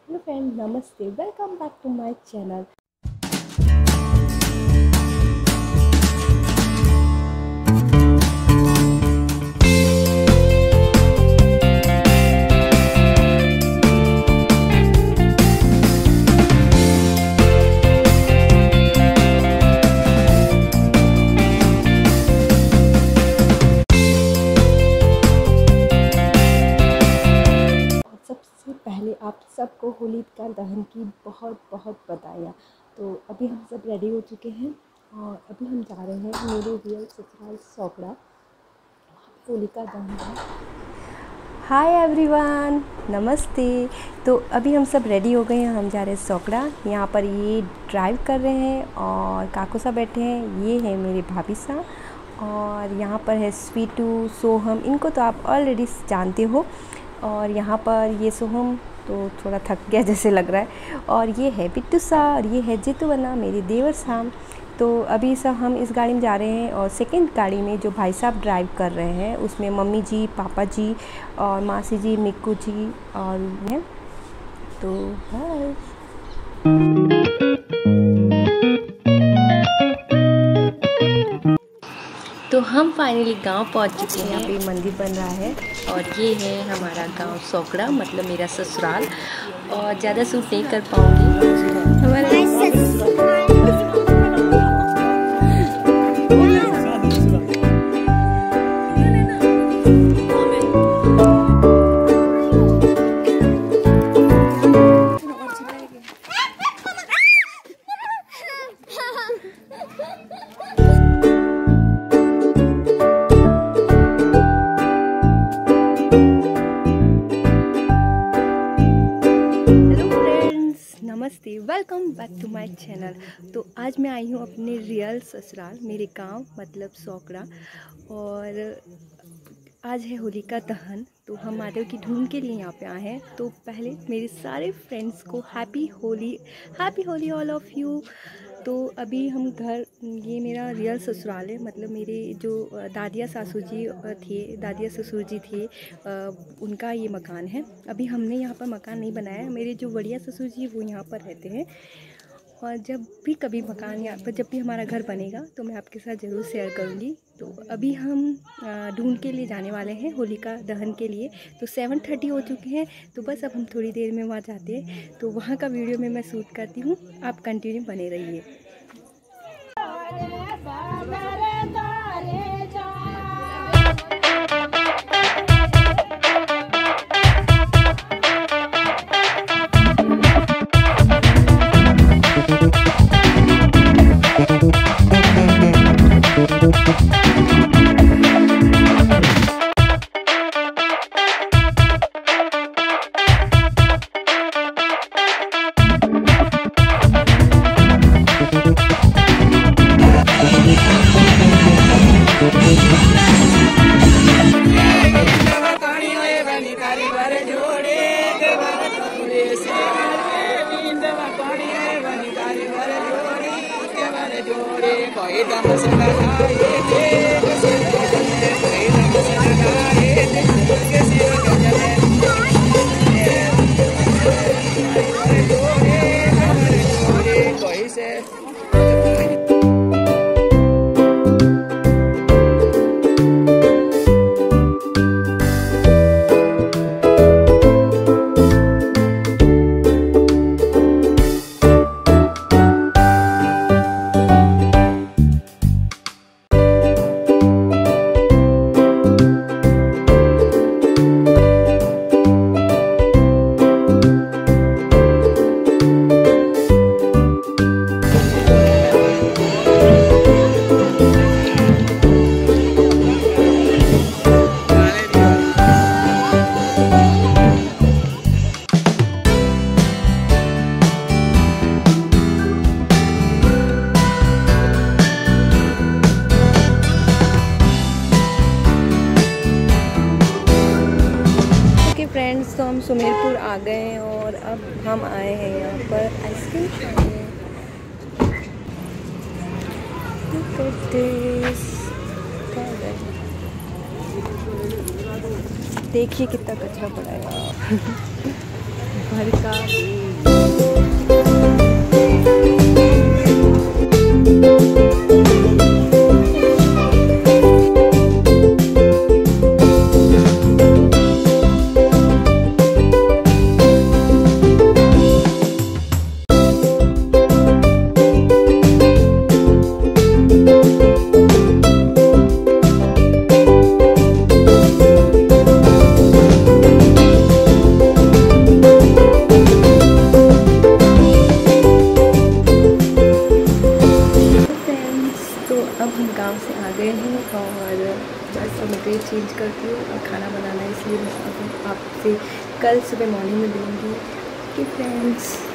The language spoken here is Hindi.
हेलो फ्रेंड, नमस्ते, welcome back to my channel. सबसे पहले आप सबको होलिका दहन की बहुत बहुत बधाइयाँ। तो अभी हम सब रेडी हो चुके हैं और अभी हम जा रहे हैं मेरे रियल ससुराल सोकड़ा, होलिका दहन है। हाय एवरीवन, नमस्ते। तो अभी हम सब रेडी हो गए हैं, हम जा रहे हैं सोकड़ा। यहाँ पर ये ड्राइव कर रहे हैं और काकू सा बैठे हैं। ये है मेरे भाभी सा और यहाँ पर है स्वीटू, सोहम, इनको तो आप ऑलरेडी जानते हो। और यहाँ पर ये सोहम तो थोड़ा थक गया जैसे लग रहा है। और ये है बिट्टू सा और ये है जितू बना, मेरे देवर साहब। तो अभी सब हम इस गाड़ी में जा रहे हैं और सेकंड गाड़ी में जो भाई साहब ड्राइव कर रहे हैं उसमें मम्मी जी, पापा जी और मासी जी, मिक्कू जी और मैं। तो बाय। तो हम फाइनली गांव पहुंच चुके हैं। यहाँ पे मंदिर बन रहा है और ये है हमारा गांव सोकड़ा, मतलब मेरा ससुराल। और ज़्यादा शूट नहीं कर पाऊँगी। नमस्ते, welcome back to my channel. तो आज मैं आई हूँ अपने रियल ससुराल, मेरे गांव मतलब सोकड़ा। और आज है होलिका दहन, तो हम महादेव की धूम के लिए यहाँ पे आए हैं। तो पहले मेरे सारे फ्रेंड्स को happy Holi all of you. तो अभी हम घर, ये मेरा रियल ससुराल है, मतलब मेरे जो दादिया सासू जी थे, दादिया ससुर जी थे, उनका ये मकान है। अभी हमने यहाँ पर मकान नहीं बनाया है। मेरे जो बढ़िया ससुर जी वो यहाँ पर रहते हैं। और जब भी कभी मकान यहाँ पर, जब भी हमारा घर बनेगा तो मैं आपके साथ ज़रूर शेयर करूँगी। तो अभी हम ढूंढ के लिए जाने वाले हैं होलिका दहन के लिए। तो 7:30 हो चुके हैं, तो बस अब हम थोड़ी देर में वहाँ जाते हैं। तो वहाँ का वीडियो में मैं शूट करती हूँ, आप कंटिन्यू बने रहिए। फ्रेंड्स, तो हम सुमेरपुर आ गए हैं और अब हम आए हैं यहाँ पर आइसक्रीम खाने। देखिए कितना कचरा पड़ा है। भर का। अब हम गांव से आ गए हैं और जस्ट अब मैं ड्रेस चेंज करती हूँ और खाना बनाना है, इसलिए मैं आपसे कल सुबह मॉर्निंग में मिलूँगी। Okay friends.